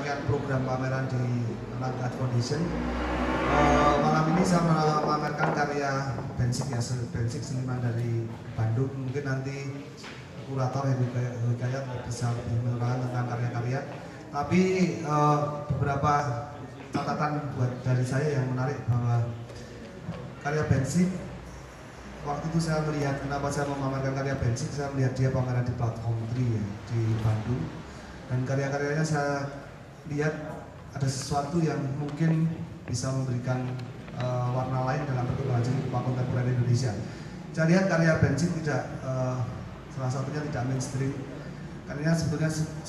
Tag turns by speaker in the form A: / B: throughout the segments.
A: program pameran di Langkat Foundation. Malam ini saya memamerkan karya Bensik ya, Bensik seniman dari Bandung. Mungkin nanti kurator Hidayat bisa lebih menerangkan tentang karya-karya. Tapi beberapa catatan buat dari saya yang menarik bahwa karya Bensik, waktu itu saya melihat, kenapa saya memamerkan karya Bensik, saya melihat dia pameran di platform 3 ya, di Bandung, dan karya-karyanya saya lihat ada sesuatu yang mungkin bisa memberikan warna lain dalam perkembangan seni rupa kontemporer Indonesia. Saya lihat karya Bensik tidak, salah satunya tidak mainstream. Karyanya sebetulnya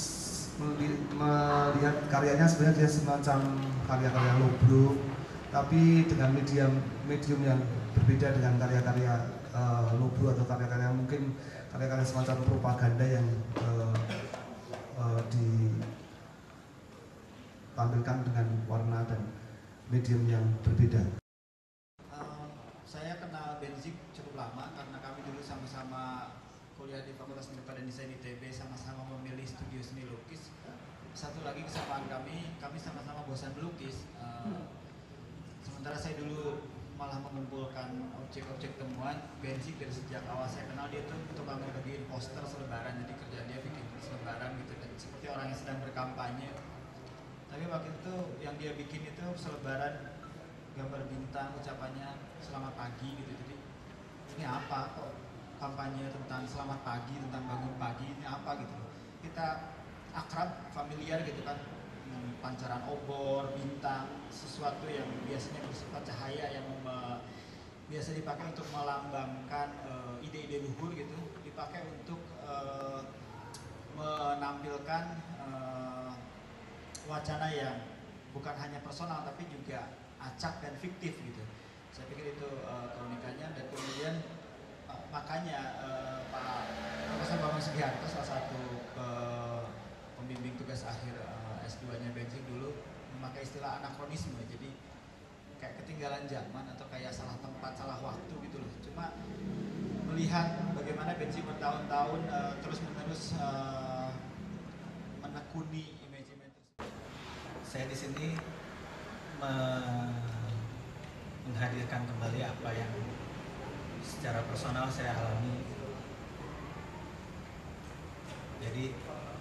A: melihat karyanya sebenarnya dia semacam karya-karya lowbrow, tapi dengan medium yang berbeda dengan karya-karya lowbrow atau karya-karya mungkin karya-karya semacam propaganda yang ditampilkan dengan warna dan medium yang berbeda.
B: Saya kenal Bensik cukup lama karena kami dulu sama-sama kuliah di Fakultas Seni Rupa dan Desain ITB, sama-sama memilih studio seni lukis. Satu lagi kesamaan kami sama-sama bosan melukis. Sementara saya dulu malah mengumpulkan objek-objek temuan. Bensik dari sejak awal saya kenal dia tuh tukang ngebagiin poster selebaran, jadi kerjaan dia bikin selebaran gitu, dan seperti orang yang sedang berkampanye. Tapi waktu itu yang dia bikin itu selebaran gambar bintang, ucapannya selamat pagi gitu. Jadi ini apa kok kampanye tentang selamat pagi, tentang bangun pagi, ini apa gitu. Kita akrab, familiar gitu kan, pancaran obor, bintang, sesuatu yang biasanya bersifat cahaya yang biasa dipakai untuk melambangkan ide-ide luhur gitu, dipakai untuk menampilkan wacana yang bukan hanya personal tapi juga acak dan fiktif gitu. Saya pikir itu keunikannya, dan kemudian makanya Pak Profesor Bambang Sugiharto, salah satu pembimbing tugas akhir S2-nya Bensik dulu, memakai istilah anakronisme. Jadi kayak ketinggalan zaman atau kayak salah tempat, salah waktu gitu loh. Cuma melihat bagaimana Bensik bertahun-tahun terus-menerus menekuni image-image tersebut.
C: Saya di sini menghadirkan kembali apa yang secara personal saya alami. Jadi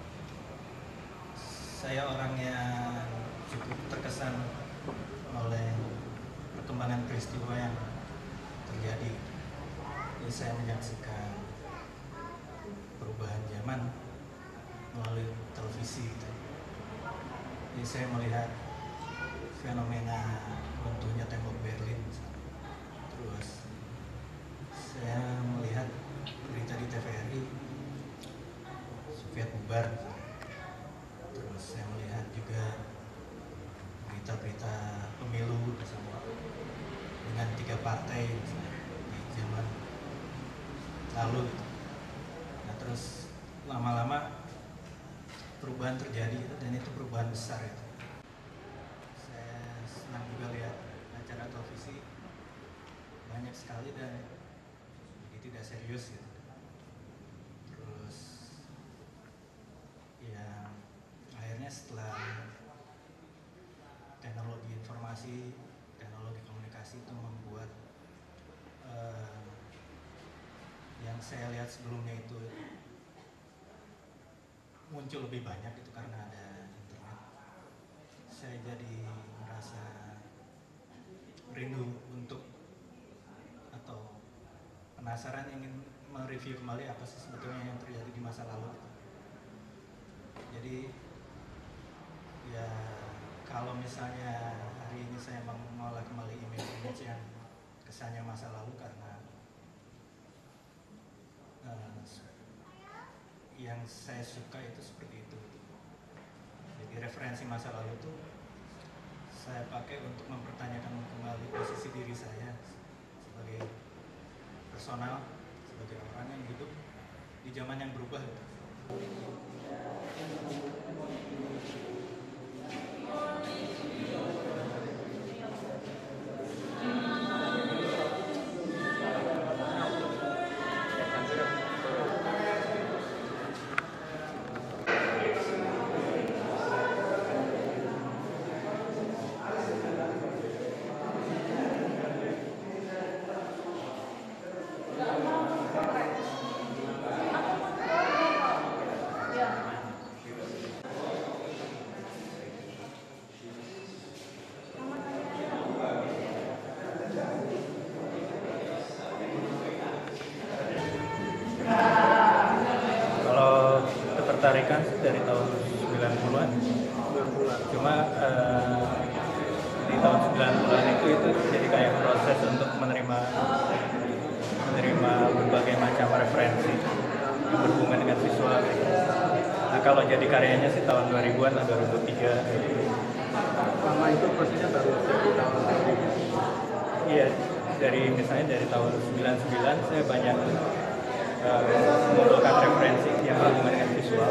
C: saya orang yang cukup terkesan oleh perkembangan peristiwa yang terjadi. Jadi saya menyaksikan perubahan zaman melalui televisi gitu. Jadi saya melihat fenomena runtuhnya tembok Berlin, terus saya melihat berita di TVRI Soviet bubar, terus saya melihat juga berita-berita pemilu dengan 3 partai di zaman lalu gitu. Nah terus lama-lama perubahan terjadi gitu, dan itu perubahan besar itu. Saya senang juga lihat acara televisi banyak sekali dan jadi tidak serius gitu. Terus ya akhirnya setelah teknologi informasi, teknologi komunikasi itu membuat yang saya lihat sebelumnya itu muncul lebih banyak itu karena ada internet. Saya jadi merasa rindu untuk atau penasaran ingin mereview kembali apa sih sebetulnya yang terjadi di masa lalu. Jadi ya kalau misalnya hari ini saya mengolah kembali image yang kesannya masa lalu, karena yang saya suka itu seperti itu. Jadi referensi masa lalu itu saya pakai untuk mempertanyakan kembali posisi diri saya sebagai personal, sebagai orang yang hidup di zaman yang berubah.
D: Cuma di tahun 90-an itu jadi kayak proses untuk menerima berbagai macam referensi yang berhubungan dengan visual. Nah, kalau jadi karyanya sih tahun 2000-an lah, 2003.
E: Lama itu prosesnya baru dari tahun 2000.
D: Iya, misalnya dari tahun 99 saya banyak mengumpulkan referensi yang berhubungan dengan visual,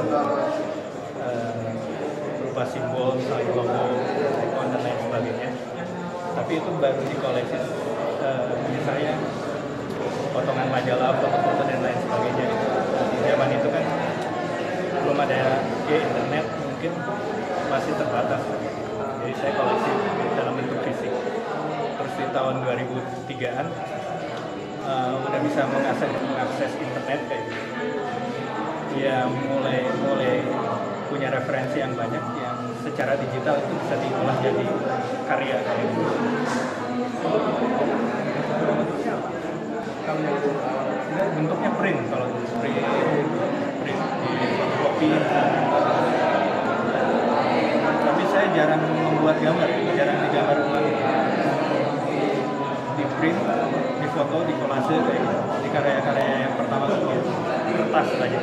D: berupa simbol, misalnya logo, icon dan lain sebagainya. Tapi itu baru dikoleksi, misalnya potongan majalah, foto-foto dan lain sebagainya. Di zaman itu kan belum ada internet, mungkin masih terbatas. Jadi saya koleksi dalam bentuk fisik. Terus di tahun 2003-an udah bisa mengakses internet kayak gitu. Ya mulai punya referensi yang banyak yang secara digital itu bisa diolah jadi karya kayak gitu. Bentuknya print, kalau print di fotokopi. Tapi saya jarang membuat gambar, jarang digambar ulang. Di print, di foto, di kolase kayak gitu. Di karya-karya yang pertama itu kertas aja.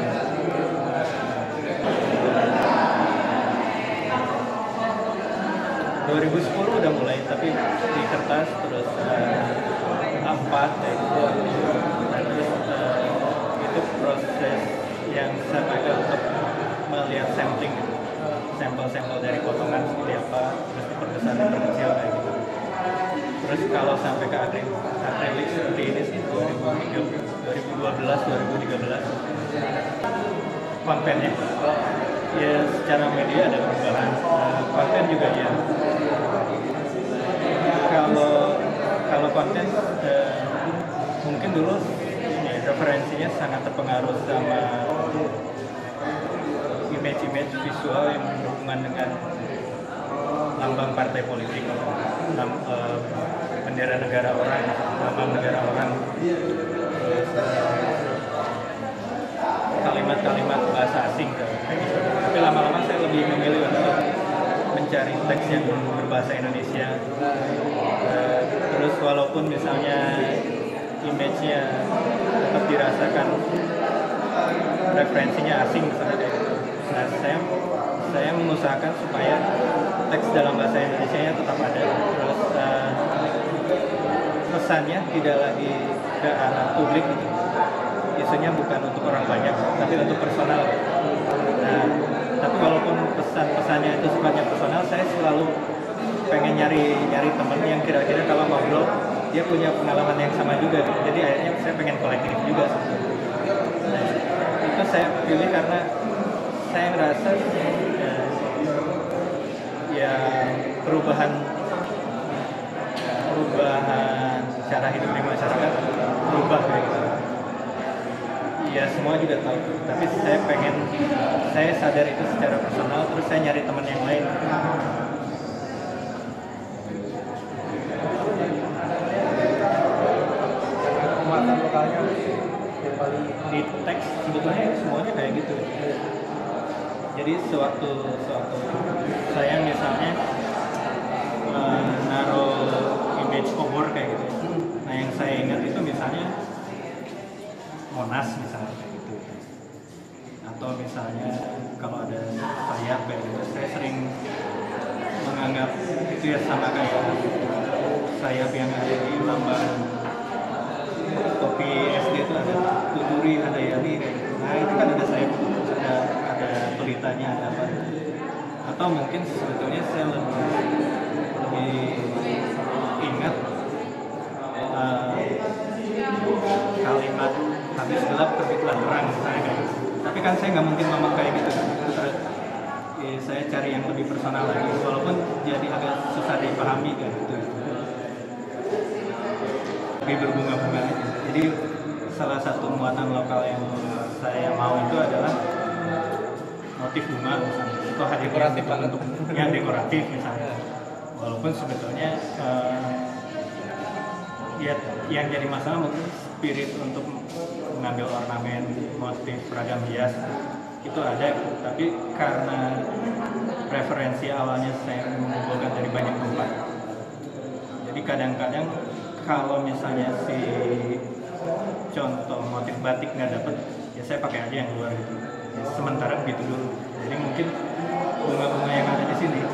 D: 2010 udah mulai, tapi di kertas, terus A4 kayak gitu. Nah, terus itu proses yang saya pakai untuk melihat sampling gitu. Sampel-sampel dari potongan seperti apa, terus diperbesar dan diperkecil kayak gitu. Terus kalau sampai ke akrilik seperti ini sih 2012-2013 kontennya ya secara media ada perubahan, konten juga ya. Kalau konten mungkin dulu ini referensinya sangat terpengaruh sama image visual yang berhubungan dengan lambang partai politik, bendera negara orang, lambang negara orang, terus kalimat-kalimat bahasa asing kayak gitu. Tapi lama-lama saya lebih memilih untuk mencari teks yang berbahasa Indonesia. Terus walaupun misalnya image-nya tetap dirasakan referensinya asing misalnya kayak gitu. Nah, saya mengusahakan supaya teks dalam bahasa Indonesia tetap ada. Terus pesannya tidak lagi ke arah publik gitu. Isunya bukan untuk orang banyak, tapi untuk personal. Nah, tapi walaupun pesannya itu sifatnya personal, saya selalu pengen nyari teman yang kira-kira kalau ngobrol dia punya pengalaman yang sama juga. Jadi akhirnya saya pengen kolektif juga. Nah, itu saya pilih karena saya ngerasa ya perubahan cara hidup di masyarakat berubah kayak gitu. Ya semua juga tahu, tapi saya sadar itu secara personal, terus saya nyari teman yang lain.
E: Muatan lokalnya yang paling
D: Di teks sebetulnya semuanya kayak gitu. Jadi sewaktu saya misalnya naruh image obor kayak gitu. Nah yang saya ingat itu misalnya Monas misalnya kayak gitu. Atau misalnya kalau ada sayap kayak gitu, saya sering menganggap itu ya sama kayak sayap yang ada di lambang topi SD itu ada tuturi, ada yali kayak gitu. Nah itu kan ada sayap, ada pelitanya, ada apa. Atau mungkin sebetulnya saya lebih ingat kalimat habis gelap terbitlah terang misalnya kayak gitu. Tapi kan saya nggak mungkin ngomong kayak gitu. Terus saya cari yang lebih personal lagi, walaupun jadi agak susah dipahami kayak gitu. Lebih berbunga-bunga aja. Jadi salah satu muatan lokal yang saya mau itu adalah motif bunga misalnya. Itu hadir bentuk yang dekoratif misalnya. Walaupun sebetulnya ya yang jadi masalah mungkin spirit untuk mengambil ornamen, motif, ragam hias itu ada, tapi karena referensi awalnya saya mengumpulkan dari banyak tempat. Jadi kadang-kadang kalau misalnya si contoh motif batik nggak dapet, ya saya pakai aja yang luar gitu. Ya, sementara begitu dulu. Jadi mungkin bunga-bunga yang ada di sini